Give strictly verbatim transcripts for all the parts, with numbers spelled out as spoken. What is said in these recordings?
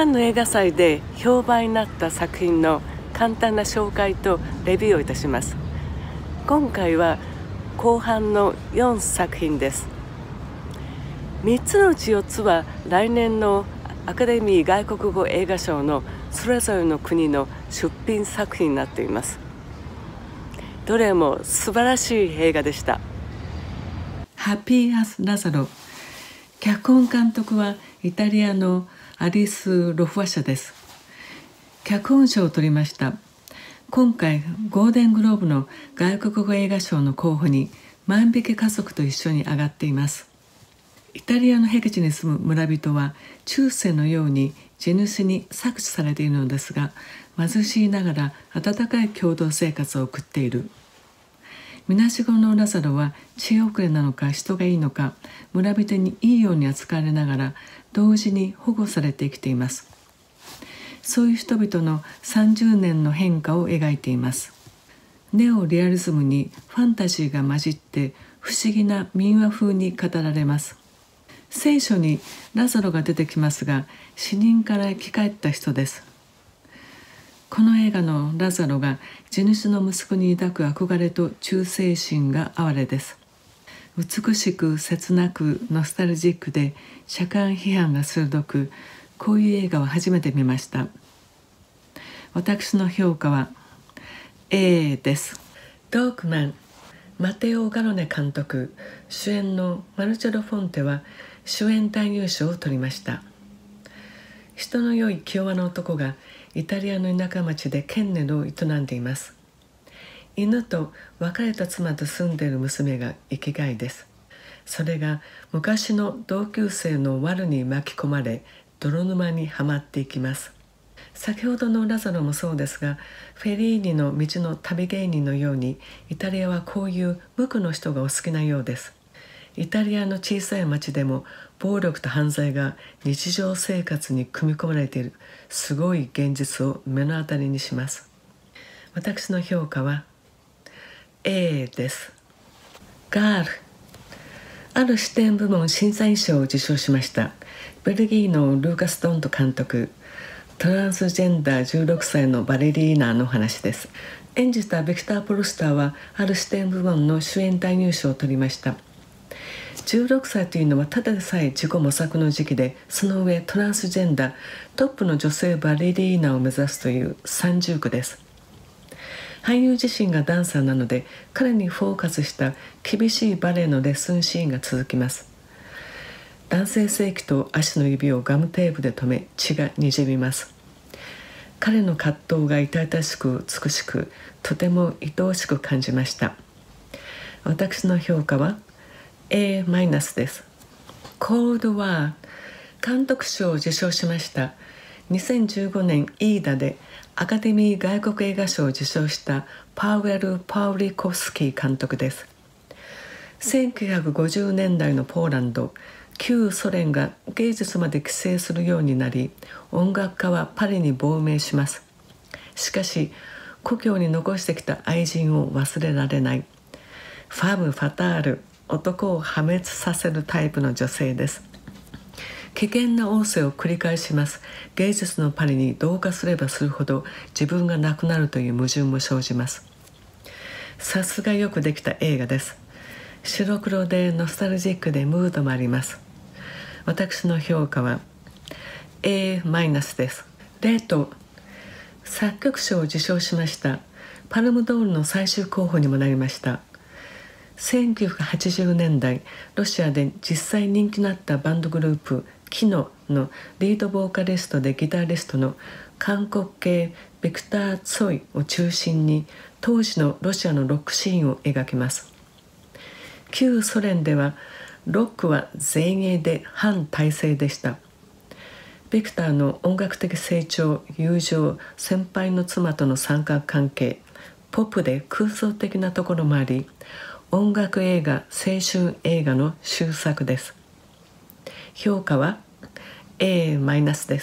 カンヌ映画祭で評判になった作品の簡単な紹介とレビューをいたします。今回は後半のよんさく品です。みっつのうちよっつは来年のアカデミー外国語映画賞のそれぞれの国の出品作品になっています。どれも素晴らしい映画でした。ハッピーアス・ラザロ。脚本監督はイタリアのアリス・ロフワ社です。脚本賞を取りました。今回ゴールデングローブの外国語映画賞の候補に万引き家族と一緒に上がっています。イタリアの僻地に住む村人は中世のように地主に搾取されているのですが、貧しいながら温かい共同生活を送っている。みなしごのラザロは知恵遅れなのか人がいいのか、村人にいいように扱われながら同時に保護されて生きています。そういう人々のさんじゅうねんの変化を描いています。ネオリアリズムにファンタジーが混じって不思議な民話風に語られます。聖書にラザロが出てきますが、死人から生き返った人です。この映画のラザロが地主の息子に抱く憧れと忠誠心が哀れです。美しく切なくノスタルジックで社会批判が鋭く、こういう映画を初めて見ました。私の評価は エー です。ドークマン、マテオ・ガロネ監督、主演のマルチェロ・フォンテは主演男優賞を取りました。人の良い気弱な男がイタリアの田舎町でケンネルを営んでいます。犬と別れた妻と住んでいる娘が生きがいです。それが昔の同級生のワルに巻き込まれ、泥沼にはまっていきます。先ほどのラザロもそうですが、フェリーニの道の旅芸人のようにイタリアはこういう無垢の人がお好きなようです。イタリアの小さい町でも暴力と犯罪が日常生活に組み込まれているすごい現実を目の当たりにします。私の評価は エー です。ガール、ある視点部門審査員賞を受賞しました。ベルギーのルーカス・ドント監督、トランスジェンダーじゅうろくさいのバレリーナの話です。演じたビクター・ポルスターはある視点部門の主演男優賞を取りました。じゅうろくさいというのはただでさえ自己模索の時期で、その上トランスジェンダートップの女性バレリーナを目指すという三重苦です。俳優自身がダンサーなので、彼にフォーカスした厳しいバレエのレッスンシーンが続きます。男性性器と足の指をガムテープで留め、血がにじみます。彼の葛藤が痛々しく美しく、とても愛おしく感じました。私の評価はエー マイナスです。コールドワー、監督賞を受賞しました。にせんじゅうごねんイーダでアカデミー外国映画賞を受賞したパウエル・パウリコフスキー監督です。せんきゅうひゃくごじゅうねんだいのポーランド、旧ソ連が芸術まで規制するようになり、音楽家はパリに亡命します。しかし故郷に残してきた愛人を忘れられない、ファム・ファタール、男を破滅させるタイプの女性です。危険な仰せを繰り返します。芸術のパリに同化すればするほど自分がなくなるという矛盾も生じます。さすがよくできた映画です。白黒でノスタルジックでムードもあります。私の評価は エー マイナスです。レート、作曲賞を受賞しました。パルムドールの最終候補にもなりました。せんきゅうひゃくはちじゅうねんだい、ロシアで実際人気のあったバンドグループキノのリードボーカリストでギタリストの韓国系ビクター・ツォイを中心に当時のロシアのロックシーンを描きます。旧ソ連ではロックは前衛で反体制でした。ビクターの音楽的成長、友情、先輩の妻との三角関係、ポップで空想的なところもあり、音楽映画、青春映画の終作です。評価は エー マイナスです。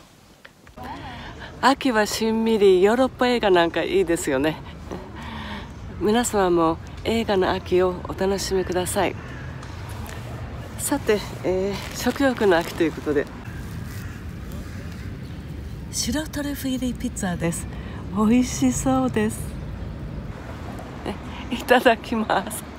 秋はしんみりヨーロッパ映画なんかいいですよね。皆様も映画の秋をお楽しみください。さて、えー、食欲の秋ということで白トリュフ入りピザです。美味しそうです。いただきます。